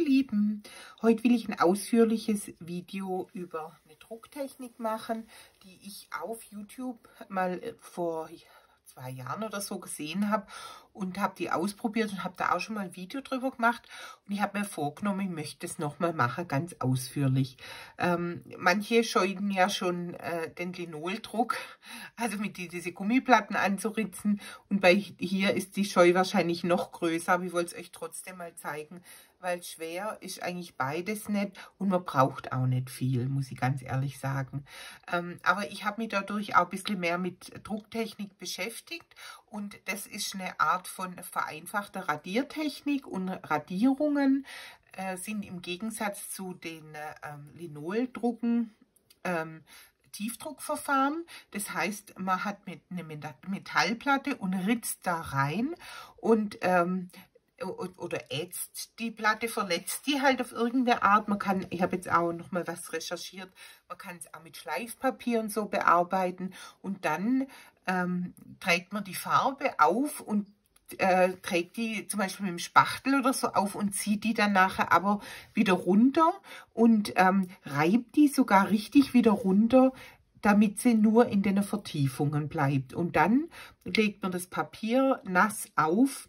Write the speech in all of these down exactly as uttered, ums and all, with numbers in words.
Lieben, heute will ich ein ausführliches Video über eine Drucktechnik machen, die ich auf YouTube mal vor zwei Jahren oder so gesehen habe und habe die ausprobiert und habe da auch schon mal ein Video drüber gemacht. Und ich habe mir vorgenommen, ich möchte es nochmal machen, ganz ausführlich. Ähm, manche scheuen ja schon äh, den Linoldruck, also mit die, diese Gummiplatten anzuritzen. Und bei hier ist die Scheu wahrscheinlich noch größer, aber ich wollte es euch trotzdem mal zeigen, weil schwer ist eigentlich beides nicht und man braucht auch nicht viel, muss ich ganz ehrlich sagen. Ähm, aber ich habe mich dadurch auch ein bisschen mehr mit Drucktechnik beschäftigt und das ist eine Art von vereinfachter Radiertechnik und Radierungen äh, sind im Gegensatz zu den ähm, Linoldrucken ähm, Tiefdruckverfahren. Das heißt, man hat mit eine Metallplatte und ritzt da rein und ähm, oder ätzt die Platte, verletzt die halt auf irgendeine Art. Man kann, ich habe jetzt auch noch mal was recherchiert, man kann es auch mit Schleifpapier und so bearbeiten und dann ähm, trägt man die Farbe auf und äh, trägt die zum Beispiel mit dem Spachtel oder so auf und zieht die dann nachher aber wieder runter und ähm, reibt die sogar richtig wieder runter, damit sie nur in den Vertiefungen bleibt. Und dann legt man das Papier nass auf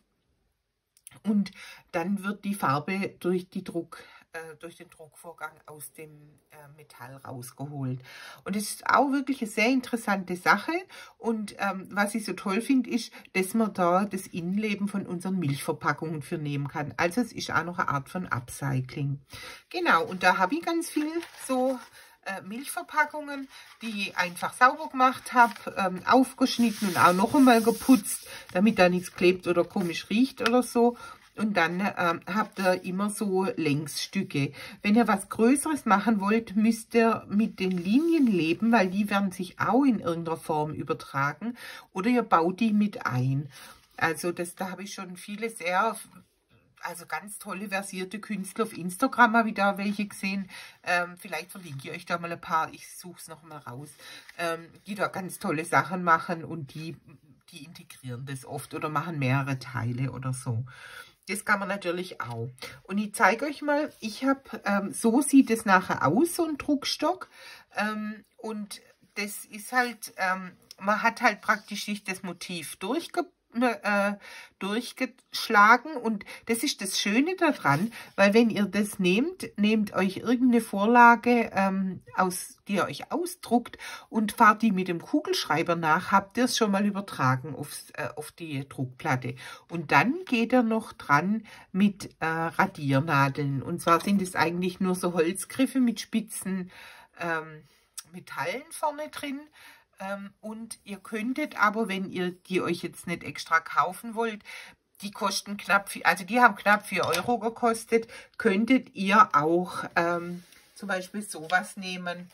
und dann wird die Farbe durch, die Druck, äh, durch den Druckvorgang aus dem äh, Metall rausgeholt. Und es ist auch wirklich eine sehr interessante Sache. Und ähm, was ich so toll finde, ist, dass man da das Innenleben von unseren Milchverpackungen für nehmen kann. Also es ist auch noch eine Art von Upcycling. Genau, und da habe ich ganz viel so Milchverpackungen, die ich einfach sauber gemacht habe, ähm, aufgeschnitten und auch noch einmal geputzt, damit da nichts klebt oder komisch riecht oder so. Und dann ähm, habt ihr immer so Längsstücke. Wenn ihr was Größeres machen wollt, müsst ihr mit den Linien leben, weil die werden sich auch in irgendeiner Form übertragen. Oder ihr baut die mit ein. Also das, da habe ich schon viele sehr... Also ganz tolle versierte Künstler auf Instagram habe ich da welche gesehen. Ähm, vielleicht verlinke ich euch da mal ein paar. Ich suche es noch mal raus. Ähm, die da ganz tolle Sachen machen und die, die integrieren das oft oder machen mehrere Teile oder so. Das kann man natürlich auch. Und ich zeige euch mal, ich habe, ähm, so sieht es nachher aus, so ein Druckstock. Ähm, und das ist halt, ähm, man hat halt praktisch sich das Motiv durchgepackt. Äh, durchgeschlagen und das ist das Schöne daran, weil wenn ihr das nehmt, nehmt euch irgendeine Vorlage, ähm, aus, die ihr euch ausdruckt und fahrt die mit dem Kugelschreiber nach, habt ihr es schon mal übertragen aufs, äh, auf die Druckplatte und dann geht er noch dran mit äh, Radiernadeln und zwar sind es eigentlich nur so Holzgriffe mit spitzen ähm, Metallen vorne drin. Ähm, und ihr könntet aber, wenn ihr die euch jetzt nicht extra kaufen wollt, die kosten knapp, also die haben knapp vier Euro gekostet, könntet ihr auch ähm, zum Beispiel sowas nehmen,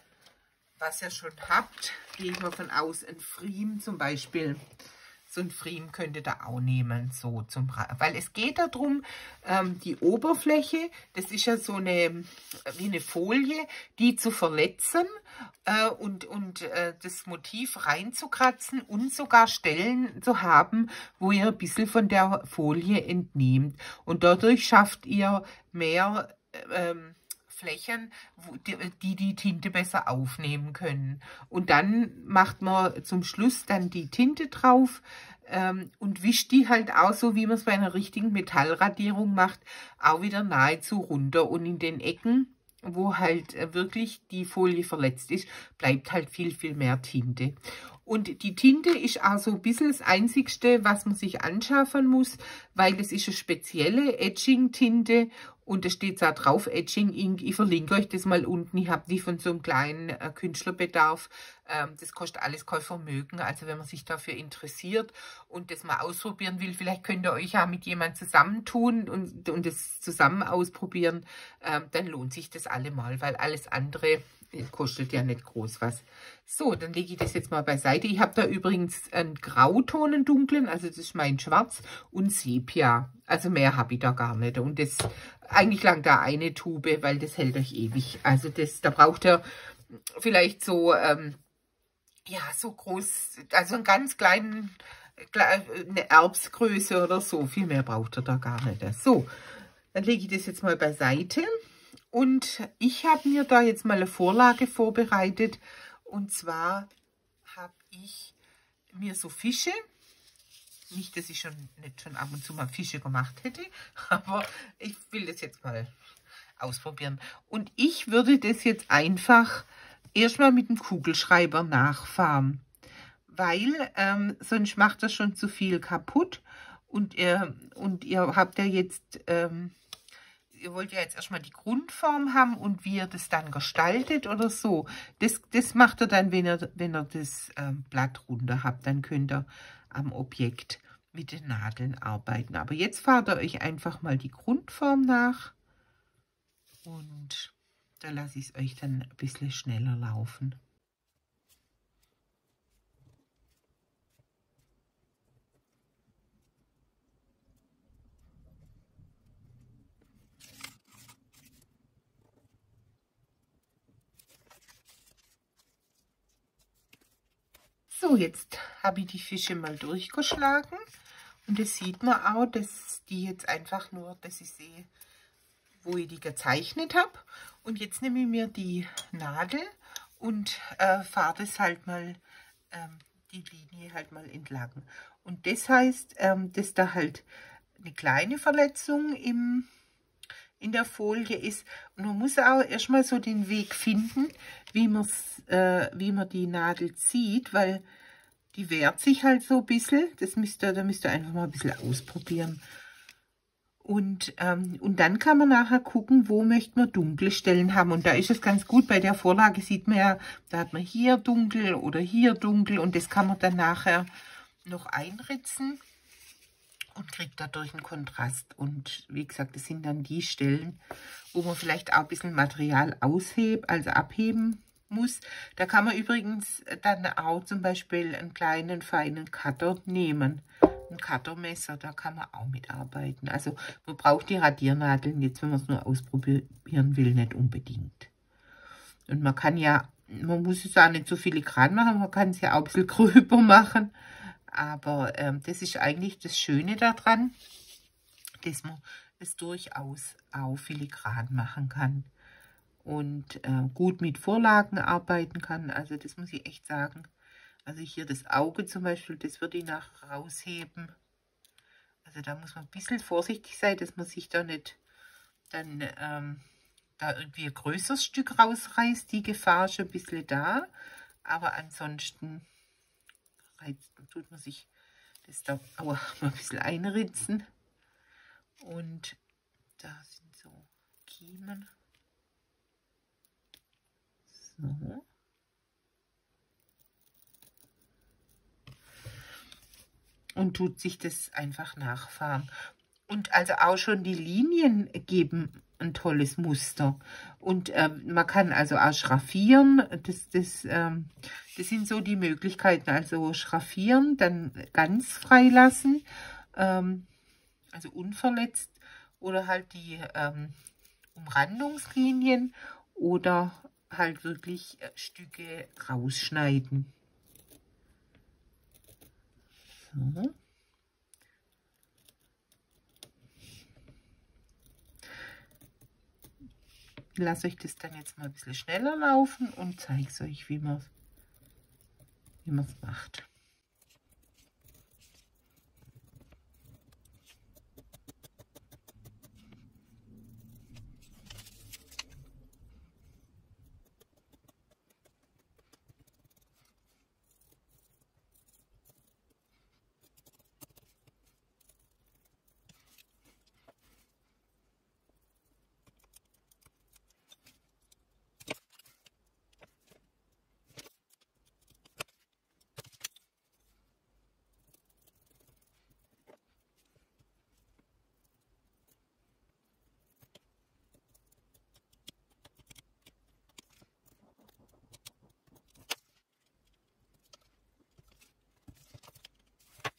was ihr schon habt. Gehe ich mal von aus, ein Friem zum Beispiel. So ein Friem könnt ihr da auch nehmen, so zum, weil es geht darum, ähm, die Oberfläche, das ist ja so eine, wie eine Folie, die zu verletzen äh, und, und äh, das Motiv reinzukratzen und sogar Stellen zu haben, wo ihr ein bisschen von der Folie entnehmt. Und dadurch schafft ihr mehr ähm, Flächen, wo die, die die Tinte besser aufnehmen können. Und dann macht man zum Schluss dann die Tinte drauf ähm, und wischt die halt auch so, wie man es bei einer richtigen Metallradierung macht, auch wieder nahezu runter. Und in den Ecken, wo halt wirklich die Folie verletzt ist, bleibt halt viel, viel mehr Tinte. Und die Tinte ist auch so ein bisschen das Einzigste, was man sich anschaffen muss, weil das ist eine spezielle Etching-Tinte und da steht da drauf, Etching Ink. Ich verlinke euch das mal unten. Ich habe die von so einem kleinen äh, Künstlerbedarf. Ähm, das kostet alles kein Vermögen. Also wenn man sich dafür interessiert und das mal ausprobieren will, vielleicht könnt ihr euch ja mit jemandem zusammentun und, und das zusammen ausprobieren. Ähm, dann lohnt sich das allemal, weil alles andere kostet ja nicht groß was. So, dann lege ich das jetzt mal beiseite. Ich habe da übrigens einen Grauton, einen dunklen, also das ist mein Schwarz und Sepia. Also mehr habe ich da gar nicht. Und das eigentlich lang da eine Tube, weil das hält euch ewig. Also das, da braucht ihr vielleicht so, ähm, ja, so groß, also einen ganz kleinen, eine Erbsgröße oder so. Viel mehr braucht ihr da gar nicht. So, Dann lege ich das jetzt mal beiseite. Und ich habe mir da jetzt mal eine Vorlage vorbereitet. Und zwar habe ich mir so Fische, nicht, dass ich schon nicht schon ab und zu mal Fische gemacht hätte, aber ich will das jetzt mal ausprobieren. Und ich würde das jetzt einfach erstmal mit dem Kugelschreiber nachfahren, weil ähm, sonst macht das schon zu viel kaputt. Und ihr, und ihr habt ja jetzt, ähm, ihr wollt ja jetzt erstmal die Grundform haben und wie ihr das dann gestaltet oder so. Das, das macht ihr dann, wenn ihr, wenn ihr das ähm, Blatt runter habt, dann könnt ihr am Objekt mit den Nadeln arbeiten. Aber jetzt fahrt ihr euch einfach mal die Grundform nach und da lasse ich es euch dann ein bisschen schneller laufen. So, jetzt habe ich die Fische mal durchgeschlagen und das sieht man auch, dass die jetzt einfach nur, dass ich sehe, wo ich die gezeichnet habe. Und jetzt nehme ich mir die Nadel und äh, fahre das halt mal, ähm, die Linie halt mal entlang. Und das heißt, ähm, dass da halt eine kleine Verletzung im in der Folie ist. Und man muss auch erstmal so den Weg finden, wie, man's, äh, wie man die Nadel zieht, weil die wehrt sich halt so ein bisschen. Das müsst ihr, da müsst ihr einfach mal ein bisschen ausprobieren. Und, ähm, und dann kann man nachher gucken, wo möchte man dunkle Stellen haben. Und da ist es ganz gut, bei der Vorlage sieht man ja, da hat man hier dunkel oder hier dunkel. Und das kann man dann nachher noch einritzen und kriegt dadurch einen Kontrast. Und wie gesagt, das sind dann die Stellen, wo man vielleicht auch ein bisschen Material ausheben, also abheben muss. Da kann man übrigens dann auch zum Beispiel einen kleinen, feinen Cutter nehmen. Ein Cuttermesser, da kann man auch mitarbeiten. Also man braucht die Radiernadeln jetzt, wenn man es nur ausprobieren will, nicht unbedingt. Und man kann ja, man muss es auch nicht so filigran machen, man kann es ja auch ein bisschen gröber machen. Aber ähm, das ist eigentlich das Schöne daran, dass man es durchaus auch filigran machen kann und äh, gut mit Vorlagen arbeiten kann. Also das muss ich echt sagen. Also hier das Auge zum Beispiel, das würde ich nachher rausheben. Also da muss man ein bisschen vorsichtig sein, dass man sich da nicht dann ähm, da irgendwie ein größeres Stück rausreißt. Die Gefahr ist ein bisschen da, aber ansonsten tut man sich das da auch mal ein bisschen einritzen. Und da sind so Kiemen. So. Und tut sich das einfach nachfahren. Und also auch schon die Linien geben ein tolles Muster. Und äh, man kann also auch schraffieren. Das, das, ähm, das sind so die Möglichkeiten. Also schraffieren, dann ganz freilassen, ähm, also unverletzt. Oder halt die ähm, Umrandungslinien oder halt wirklich Stücke rausschneiden. So. Ich lasse euch das dann jetzt mal ein bisschen schneller laufen und zeige es euch, wie man wie man es macht.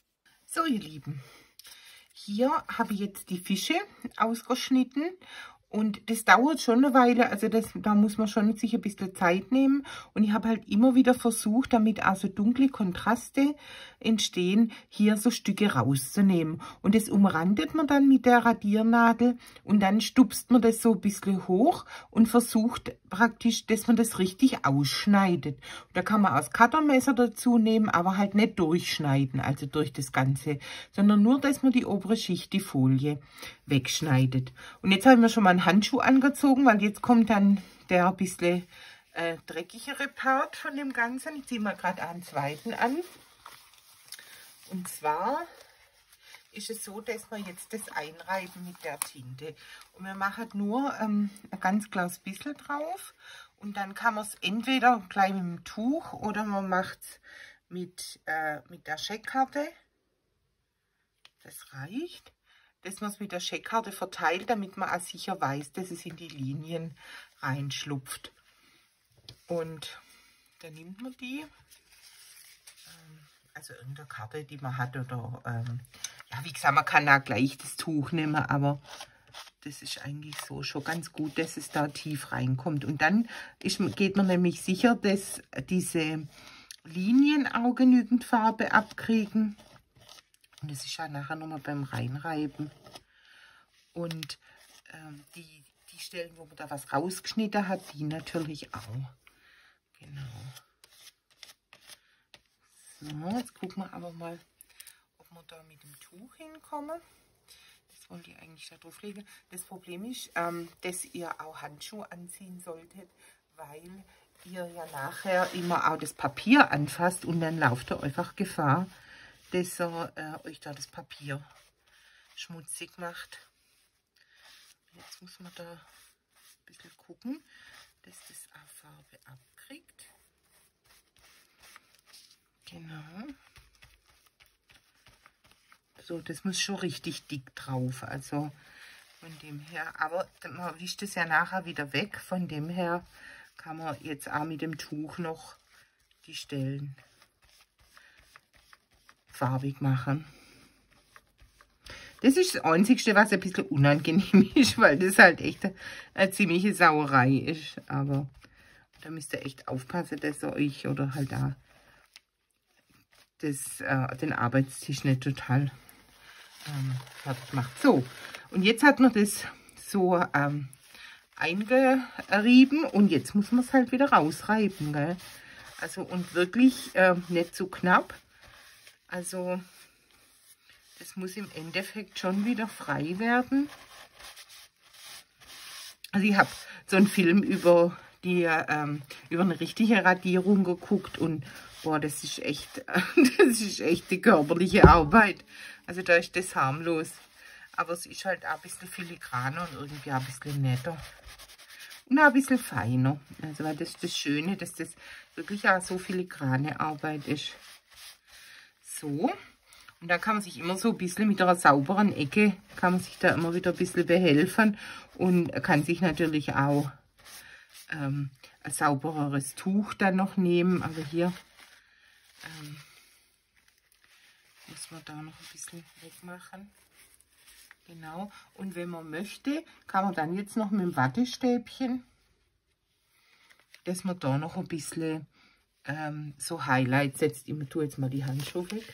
So, ihr Lieben, hier habe ich jetzt die Fische ausgeschnitten Und das dauert schon eine Weile, also das, da muss man schon sich ein bisschen Zeit nehmen. Und ich habe halt immer wieder versucht, damit auch so dunkle Kontraste entstehen, hier so Stücke rauszunehmen. Und das umrandet man dann mit der Radiernadel und dann stupst man das so ein bisschen hoch und versucht praktisch, dass man das richtig ausschneidet. Und da kann man auch das Cuttermesser dazu nehmen, aber halt nicht durchschneiden, also durch das Ganze, sondern nur, dass man die obere Schicht, die Folie, wegschneidet. Und jetzt haben wir schon mal einen Handschuh angezogen, weil jetzt kommt dann der ein bisschen äh, dreckigere Part von dem Ganzen. Ich ziehe mal gerade einen zweiten an. Und zwar ist es so, dass wir jetzt das einreiben mit der Tinte. Und wir machen nur ähm, ein ganz kleines bisschen drauf. Und dann kann man es entweder gleich mit dem Tuch oder man macht es mit, äh, mit der Scheckkarte. Das reicht. Dass man es mit der Scheckkarte verteilt, damit man auch sicher weiß, dass es in die Linien reinschlupft. Und dann nimmt man die, ähm, also irgendeine Karte, die man hat, oder ähm, ja, wie gesagt, man kann auch gleich das Tuch nehmen, aber das ist eigentlich so schon ganz gut, dass es da tief reinkommt. Und dann ist, geht man nämlich sicher, dass diese Linien auch genügend Farbe abkriegen. Und das ist ja nachher nochmal beim Reinreiben. Und ähm, die, die Stellen, wo man da was rausgeschnitten hat, die natürlich auch. Genau. So, jetzt gucken wir aber mal, ob wir da mit dem Tuch hinkommen. Das wollte ich eigentlich da drauf legen. Das Problem ist, ähm, dass ihr auch Handschuhe anziehen solltet, weil ihr ja nachher immer auch das Papier anfasst und dann lauft ihr einfach Gefahr, dass er äh, euch da das Papier schmutzig macht. Jetzt muss man da ein bisschen gucken, dass das auch Farbe abkriegt. Genau. So, das muss schon richtig dick drauf. Also von dem her, aber man wischt es ja nachher wieder weg. Von dem her kann man jetzt auch mit dem Tuch noch die Stellen farbig machen. Das ist das Einzige, was ein bisschen unangenehm ist, weil das halt echt eine, eine ziemliche Sauerei ist. Aber da müsst ihr echt aufpassen, dass ihr euch oder halt da das, äh, den Arbeitstisch nicht total ähm, fertig macht. So, und jetzt hat man das so ähm, eingerieben und jetzt muss man es halt wieder rausreiben, gell? Also und wirklich äh, nicht zu knapp. Also das muss im Endeffekt schon wieder frei werden. Also ich habe so einen Film über die ähm, über eine richtige Radierung geguckt und boah, das ist echt, das ist echt die körperliche Arbeit. Also da ist das harmlos. Aber es ist halt auch ein bisschen filigraner und irgendwie auch ein bisschen netter. Und auch ein bisschen feiner. Also weil das ist das Schöne, dass das wirklich auch so filigrane Arbeit ist. So. Und dann kann man sich immer so ein bisschen mit einer sauberen Ecke, kann man sich da immer wieder ein bisschen behelfen. Und kann sich natürlich auch ähm, ein saubereres Tuch dann noch nehmen. Aber hier ähm, muss man da noch ein bisschen wegmachen. Genau. Und wenn man möchte, kann man dann jetzt noch mit dem Wattestäbchen, dass man da noch ein bisschen ähm, so Highlights setzt. Ich tue jetzt mal die Handschuhe weg.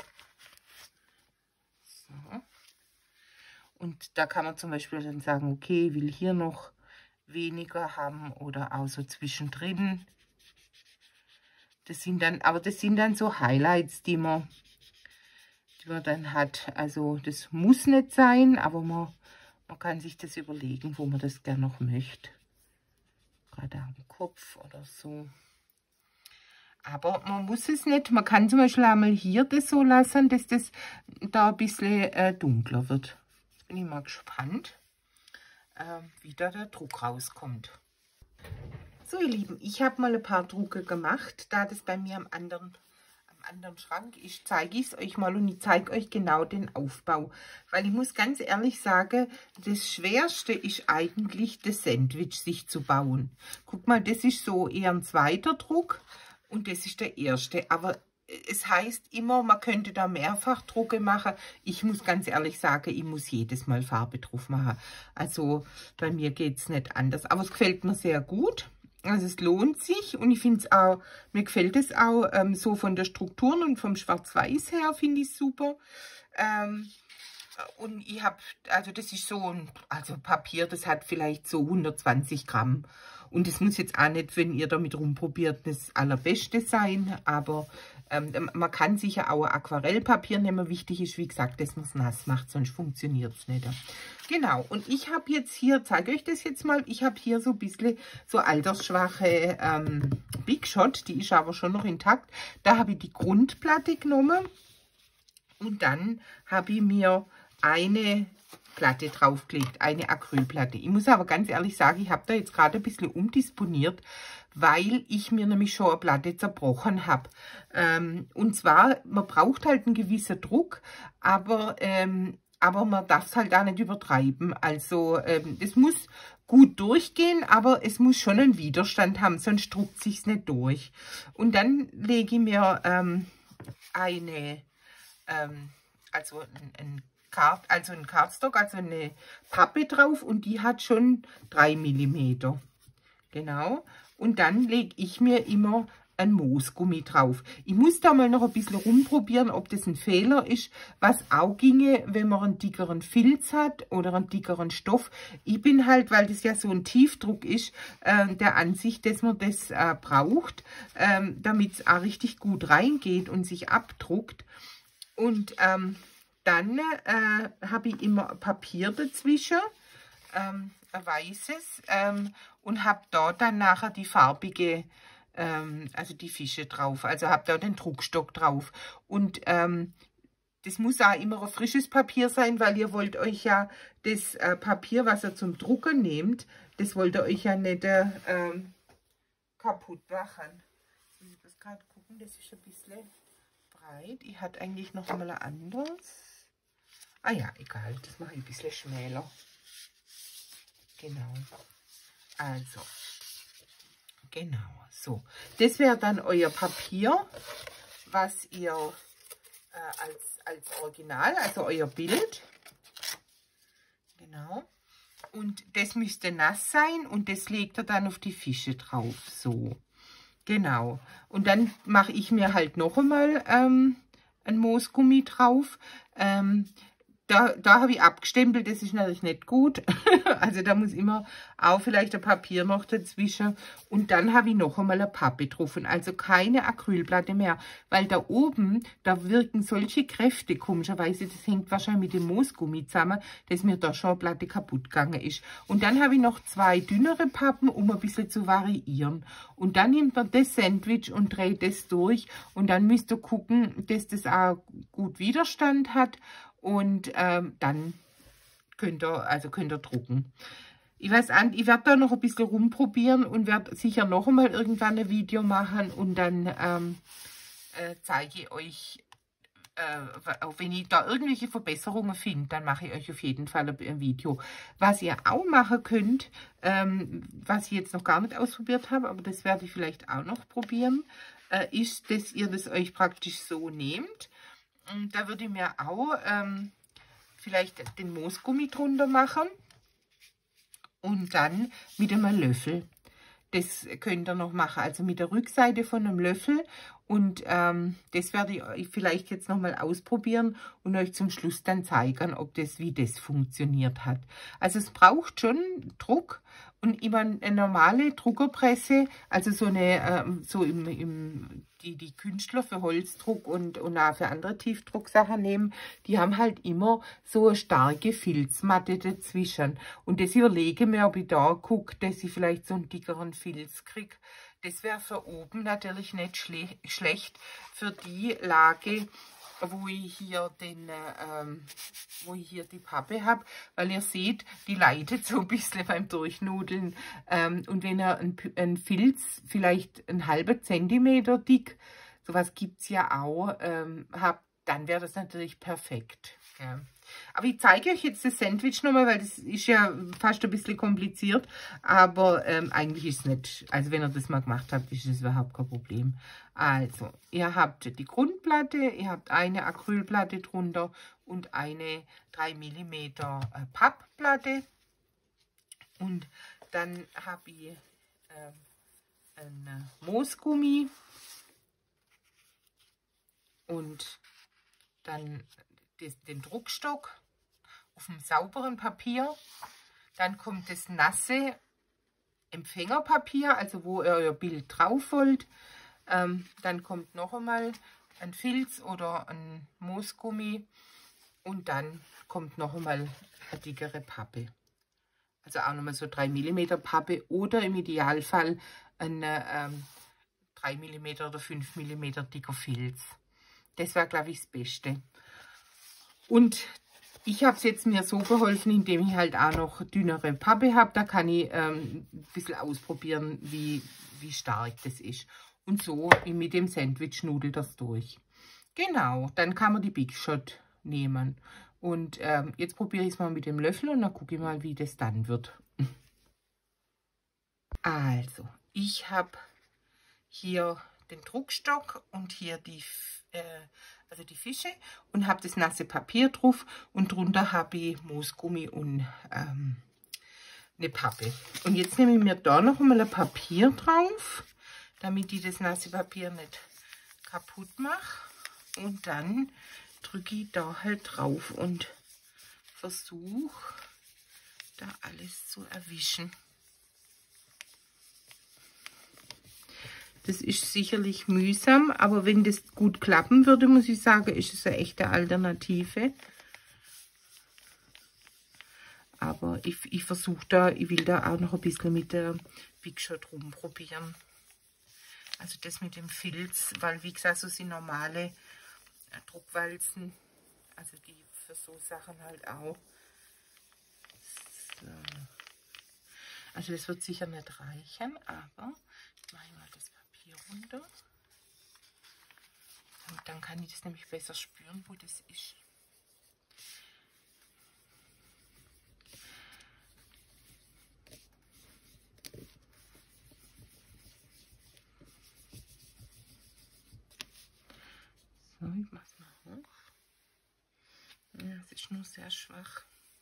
So. Und da kann man zum Beispiel dann sagen, okay, ich will hier noch weniger haben oder auch so zwischendrin. Das sind dann, aber das sind dann so Highlights, die man, die man dann hat. Also das muss nicht sein, aber man, man kann sich das überlegen, wo man das gerne noch möchte. Gerade am Kopf oder so. Aber man muss es nicht. Man kann zum Beispiel einmal hier das so lassen, dass das da ein bisschen äh, dunkler wird. Jetzt bin ich mal gespannt, äh, wie da der Druck rauskommt. So ihr Lieben, ich habe mal ein paar Drucke gemacht. Da das bei mir am anderen, am anderen Schrank ist, zeige ich es euch mal und ich zeige euch genau den Aufbau. Weil ich muss ganz ehrlich sagen, das Schwerste ist eigentlich das Sandwich sich zu bauen. Guck mal, das ist so eher ein zweiter Druck und das ist der erste. Aber es heißt immer, man könnte da Mehrfachdrucke machen. Ich muss ganz ehrlich sagen, ich muss jedes Mal Farbe drauf machen. Also bei mir geht es nicht anders. Aber es gefällt mir sehr gut. Also es lohnt sich und ich finde es auch, mir gefällt es auch ähm, so von der Struktur und vom Schwarz-Weiß her finde ich es super. Ähm, und ich habe, also das ist so ein, also Papier, das hat vielleicht so hundertzwanzig Gramm. Und das muss jetzt auch nicht, wenn ihr damit rumprobiert, das allerbeste sein, aber ähm, man kann sicher auch Aquarellpapier nehmen. Wichtig ist, wie gesagt, dass man es nass macht, sonst funktioniert es nicht. Genau, und ich habe jetzt hier, zeige euch das jetzt mal, ich habe hier so ein bisschen so altersschwache ähm, Big Shot, die ist aber schon noch intakt. Da habe ich die Grundplatte genommen und dann habe ich mir eine Platte draufgelegt, eine Acrylplatte. Ich muss aber ganz ehrlich sagen, ich habe da jetzt gerade ein bisschen umdisponiert, weil ich mir nämlich schon eine Platte zerbrochen habe. Ähm, und zwar, man braucht halt einen gewissen Druck, aber, ähm, aber man darf es halt auch nicht übertreiben. Also ähm, es muss gut durchgehen, aber es muss schon einen Widerstand haben, sonst druckt es sich nicht durch. Und dann lege ich mir ähm, eine, ähm, also ein, ein Card, also ein Cardstock, also eine Pappe drauf und die hat schon drei Millimeter. Genau. Und dann lege ich mir immer ein Moosgummi drauf. Ich muss da mal noch ein bisschen rumprobieren, ob das ein Fehler ist, was auch ginge, wenn man einen dickeren Filz hat oder einen dickeren Stoff. Ich bin halt, weil das ja so ein Tiefdruck ist, äh, der Ansicht, dass man das äh, braucht, äh, damit es auch richtig gut reingeht und sich abdruckt. Und ähm, dann äh, habe ich immer Papier dazwischen, ähm, ein weißes, ähm, und habe dort dann nachher die farbige, ähm, also die Fische drauf. Also habe da den Druckstock drauf. Und ähm, das muss auch immer ein frisches Papier sein, weil ihr wollt euch ja das äh, Papier, was ihr zum Drucken nehmt, das wollt ihr euch ja nicht äh, ähm, kaputt machen. Ich muss das gerade gucken, das ist ein bisschen breit. Ich hatte eigentlich noch mal ein anderes. Ah ja, egal, das mache ich ein bisschen schmäler. Genau. Also, genau, so. Das wäre dann euer Papier, was ihr äh, als, als Original, also euer Bild. Genau. Und das müsste nass sein und das legt ihr dann auf die Fische drauf. So, genau. Und dann mache ich mir halt noch einmal ähm, ein Moosgummi drauf. Ähm, Da, da habe ich abgestempelt, das ist natürlich nicht gut. Also da muss immer auch vielleicht ein Papier noch dazwischen. Und dann habe ich noch einmal eine Pappe drauf. Und also keine Acrylplatte mehr. Weil da oben, da wirken solche Kräfte komischerweise. Das hängt wahrscheinlich mit dem Moosgummi zusammen, dass mir da schon eine Platte kaputt gegangen ist. Und dann habe ich noch zwei dünnere Pappen, um ein bisschen zu variieren. Und dann nimmt man das Sandwich und dreht das durch. Und dann müsst ihr gucken, dass das auch gut Widerstand hat. Und ähm, dann könnt ihr, also könnt ihr drucken. Ich weiß an, ich werde da noch ein bisschen rumprobieren und werde sicher noch einmal irgendwann ein Video machen und dann ähm, äh, zeige ich euch, äh, wenn ich da irgendwelche Verbesserungen finde, dann mache ich euch auf jeden Fall ein Video. Was ihr auch machen könnt, ähm, was ich jetzt noch gar nicht ausprobiert habe, aber das werde ich vielleicht auch noch probieren, äh, ist, dass ihr das euch praktisch so nehmt. Und da würde ich mir auch ähm, vielleicht den Moosgummi drunter machen und dann mit einem Löffel. Das könnt ihr noch machen, also mit der Rückseite von einem Löffel. Und ähm, das werde ich vielleicht jetzt nochmal ausprobieren und euch zum Schluss dann zeigen, ob das, wie das funktioniert hat. Also es braucht schon Druck. Und immer eine normale Druckerpresse, also so eine, ähm, so im, im, die, die Künstler für Holzdruck und, und auch für andere Tiefdrucksachen nehmen, die haben halt immer so eine starke Filzmatte dazwischen. Und das überlege ich mir, ob ich da gucke, dass ich vielleicht so einen dickeren Filz kriege. Das wäre für oben natürlich nicht schle schlecht, für die Lage, wo ich hier den, ähm, wo ich hier die Pappe habe, weil ihr seht, die leidet so ein bisschen beim Durchnudeln. Ähm, und wenn ihr ein, ein Filz vielleicht einen halben Zentimeter dick, sowas gibt es ja auch, ähm, habt, dann wäre das natürlich perfekt. Ja. Aber ich zeige euch jetzt das Sandwich nochmal, weil das ist ja fast ein bisschen kompliziert. Aber ähm, eigentlich ist es nicht. Also wenn ihr das mal gemacht habt, ist das überhaupt kein Problem. Also, ihr habt die Grundplatte, ihr habt eine Acrylplatte drunter und eine drei Millimeter äh, Pappplatte. Und dann habe ich äh, ein Moosgummi und dann den Druckstock auf einem sauberen Papier. Dann kommt das nasse Empfängerpapier, also wo ihr euer Bild drauf wollt. Ähm, dann kommt noch einmal ein Filz oder ein Moosgummi und dann kommt noch einmal eine dickere Pappe. Also auch nochmal so drei Millimeter Pappe oder im Idealfall eine ähm, drei Millimeter oder fünf Millimeter dicker Filz. Das war, glaube ich, das Beste. Und ich habe es jetzt mir so geholfen, indem ich halt auch noch dünnere Pappe habe. Da kann ich ähm, ein bisschen ausprobieren, wie, wie stark das ist. Und so mit dem Sandwich nudelt das durch. Genau, dann kann man die Big Shot nehmen. Und ähm, jetzt probiere ich es mal mit dem Löffel und dann gucke ich mal, wie das dann wird. Also, ich habe hier den Druckstock und hier die, äh, also die Fische und habe das nasse Papier drauf und drunter habe ich Moosgummi und ähm, eine Pappe. Und jetzt nehme ich mir da noch einmal ein Papier drauf, damit ich das nasse Papier nicht kaputt mache. Und dann drücke ich da halt drauf und versuche da alles zu erwischen. Das ist sicherlich mühsam, aber wenn das gut klappen würde, muss ich sagen, ist es eine echte Alternative. Aber ich, ich versuche da, ich will da auch noch ein bisschen mit der Big Shot rumprobieren. Also das mit dem Filz, weil wie gesagt, so sind normale äh, Druckwalzen, also die für so Sachen halt auch. So. Also das wird sicher nicht reichen, aber ich mache mal das Papier runter. Und dann kann ich das nämlich besser spüren, wo das ist. So, ich mache es mal hoch. Ja, es ist nur sehr schwach.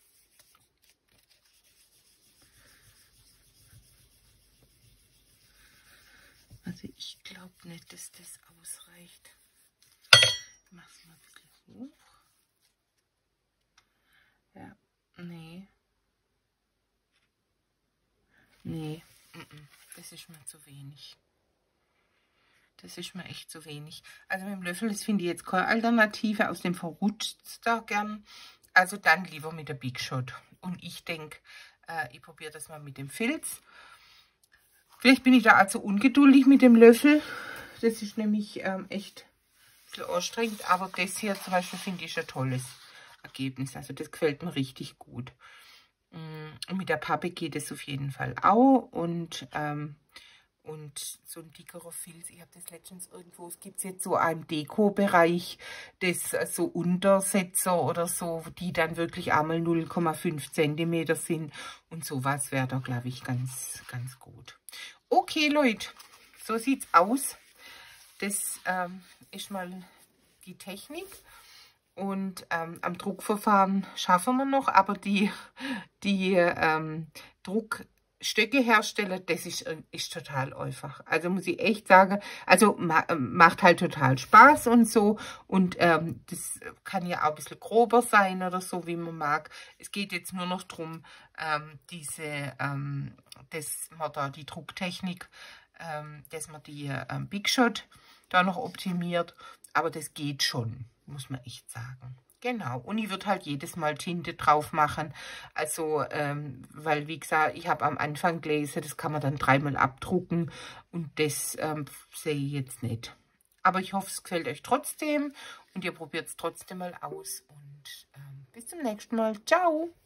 Also ich glaube nicht, dass das ausreicht. Ich mache es mal ein bisschen hoch. Ja, nee. Nee, das ist mir zu wenig. Das ist mir echt zu wenig. Also mit dem Löffel, das finde ich jetzt keine Alternative. Aus dem verrutscht es da gern. Also dann lieber mit der Big Shot. Und ich denke, äh, ich probiere das mal mit dem Filz. Vielleicht bin ich da also ungeduldig mit dem Löffel. Das ist nämlich ähm, echt ein bisschen anstrengend. Aber das hier zum Beispiel finde ich ein tolles Ergebnis. Also das gefällt mir richtig gut. Und mit der Pappe geht es auf jeden Fall auch. Und, ähm, und so ein dickerer Filz. Ich habe das letztens irgendwo, es gibt jetzt so einen Deko-Bereich, das so Untersetzer oder so, die dann wirklich einmal null Komma fünf Zentimeter sind. Und sowas wäre da, glaube ich, ganz, ganz gut. Okay, Leute, so sieht's aus. Das ähm, ist mal die Technik. Und ähm, am Druckverfahren schaffen wir noch, aber die, die ähm, Druckstöcke herstellen, das ist, ist total einfach. Also muss ich echt sagen, also ma macht halt total Spaß und so. Und ähm, das kann ja auch ein bisschen grober sein oder so, wie man mag. Es geht jetzt nur noch darum, ähm, diese, ähm, dass man da die Drucktechnik, ähm, dass man die ähm, Big Shot da noch optimiert. Aber das geht schon, muss man echt sagen. Genau, und ich würde halt jedes Mal Tinte drauf machen. Also, ähm, weil wie gesagt, ich habe am Anfang gelesen, das kann man dann dreimal abdrucken. Und das ähm, sehe ich jetzt nicht. Aber ich hoffe, es gefällt euch trotzdem. Und ihr probiert es trotzdem mal aus. Und ähm, bis zum nächsten Mal. Ciao!